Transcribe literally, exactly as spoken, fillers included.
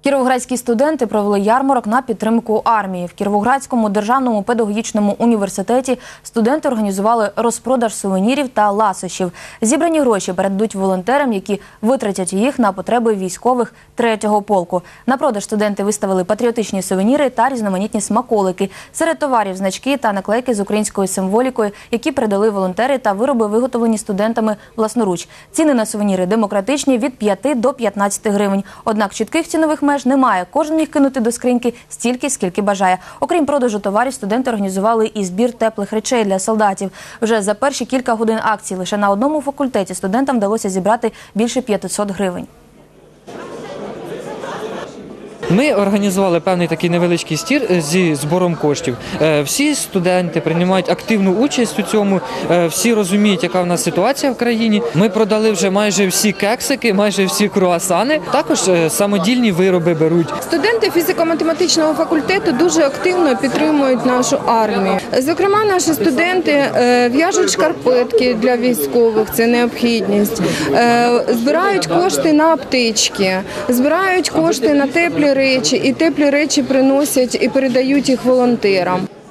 Кіровоградські студенти провели ярмарок на підтримку армії. В Кіровоградському державному педагогічному університеті студенти організували розпродаж сувенірів та ласощів. Зібрані гроші передадуть волонтерам, які витратять їх на потреби військових третього полку. На продаж студенти виставили патріотичні сувеніри та різноманітні смаколики. Серед товарів – значки та наклейки з українською символікою, які передали волонтери, та вироби, виготовлені студентами власноруч. Ціни на сувеніри демократичні – від п'яти до п'ятнадцяти гривень. Однак чітких цінових меж немає. Кожен міг кинути до скриньки стільки, скільки бажає. Окрім продажу товарів, студенти організували і збір теплих речей для солдатів. Вже за перші кілька годин акції лише на одному факультеті студентам вдалося зібрати більше п'ятисот гривень. Ми організували певний такий невеличкий стір зі збором коштів. Всі студенти приймають активну участь у цьому, всі розуміють, яка в нас ситуація в країні. Ми продали вже майже всі кексики, майже всі круасани. Також самодільні вироби беруть. Студенти фізико-математичного факультету дуже активно підтримують нашу армію. Зокрема, наші студенти в'яжуть шкарпетки для військових, це необхідність. Збирають кошти на аптечки, збирають кошти на теплі речі, і теплі речі приносять і передають їх волонтерам.